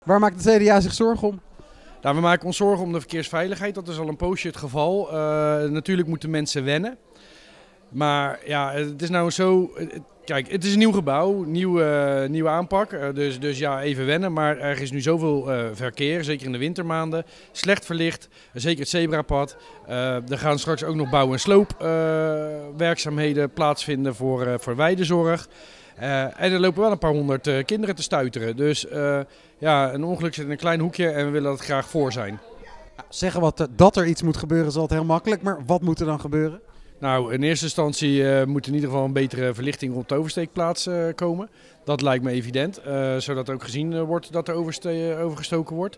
Waar maakt het CDA zich zorgen om? Nou, we maken ons zorgen om de verkeersveiligheid. Dat is al een poosje het geval. Natuurlijk moeten mensen wennen. Maar ja, het is nou zo. Kijk, het is een nieuw gebouw, nieuwe aanpak. Dus ja, even wennen. Maar er is nu zoveel verkeer, zeker in de wintermaanden. Slecht verlicht, zeker het zebrapad. Er gaan straks ook nog bouw- en sloopwerkzaamheden plaatsvinden voor weidezorg. En er lopen wel een paar honderd kinderen te stuiteren. Dus ja, een ongeluk zit in een klein hoekje en we willen dat graag voor zijn. Zeggen dat er iets moet gebeuren is altijd heel makkelijk, maar wat moet er dan gebeuren? Nou, in eerste instantie moet in ieder geval een betere verlichting rond de oversteekplaats komen. Dat lijkt me evident, zodat ook gezien wordt dat er overgestoken wordt.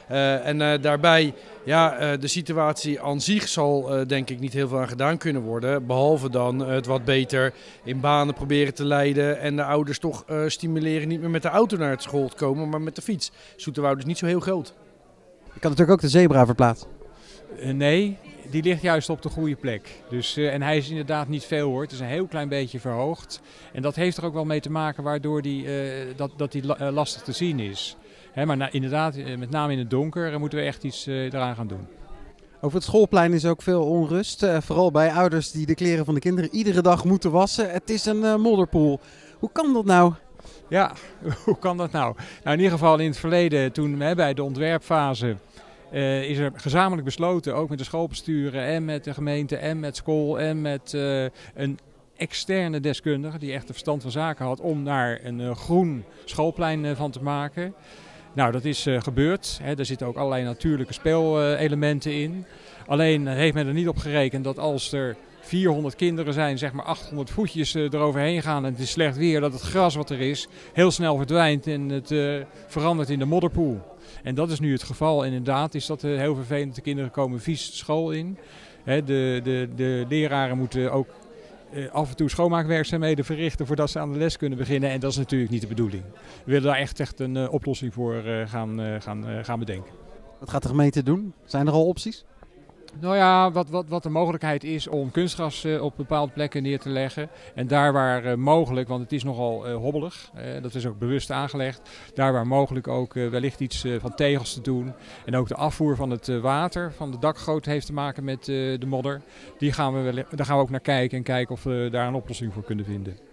Daarbij, ja, de situatie aan zich zal denk ik niet heel veel aan gedaan kunnen worden. Behalve dan het wat beter in banen proberen te leiden en de ouders toch stimuleren niet meer met de auto naar het school te komen, maar met de fiets. Zoeterwoude is niet zo heel groot. Je kan natuurlijk ook de zebra verplaatsen. Nee, die ligt juist op de goede plek. Dus, en hij is inderdaad niet veel hoor. Het is een heel klein beetje verhoogd. En dat heeft er ook wel mee te maken waardoor die lastig te zien is. Maar inderdaad, met name in het donker, moeten we echt iets eraan gaan doen. Over het schoolplein is ook veel onrust. Vooral bij ouders die de kleren van de kinderen iedere dag moeten wassen. Het is een modderpoel. Hoe kan dat nou? Ja, hoe kan dat nou? Nou, in ieder geval in het verleden, toen bij de ontwerpfase, is er gezamenlijk besloten, ook met de schoolbesturen en met de gemeente en met school en met een externe deskundige die echt de verstand van zaken had om daar een groen schoolplein van te maken. Nou, dat is gebeurd. Daar zitten ook allerlei natuurlijke speelelementen in. Alleen heeft men er niet op gerekend dat als er 400 kinderen zijn, zeg maar 800 voetjes eroverheen gaan en het is slecht weer, dat het gras wat er is heel snel verdwijnt en het verandert in de modderpoel. En dat is nu het geval. Inderdaad is dat heel vervelend. De kinderen komen vies school in. De leraren moeten ook af en toe schoonmaakwerkzaamheden verrichten voordat ze aan de les kunnen beginnen. En dat is natuurlijk niet de bedoeling. We willen daar echt een oplossing voor gaan bedenken. Wat gaat de gemeente doen? Zijn er al opties? Nou ja, wat de mogelijkheid is om kunstgras op bepaalde plekken neer te leggen. En daar waar mogelijk, want het is nogal hobbelig, dat is ook bewust aangelegd. Daar waar mogelijk ook wellicht iets van tegels te doen. En ook de afvoer van het water van de dakgoot heeft te maken met de modder. Daar gaan we ook naar kijken en kijken of we daar een oplossing voor kunnen vinden.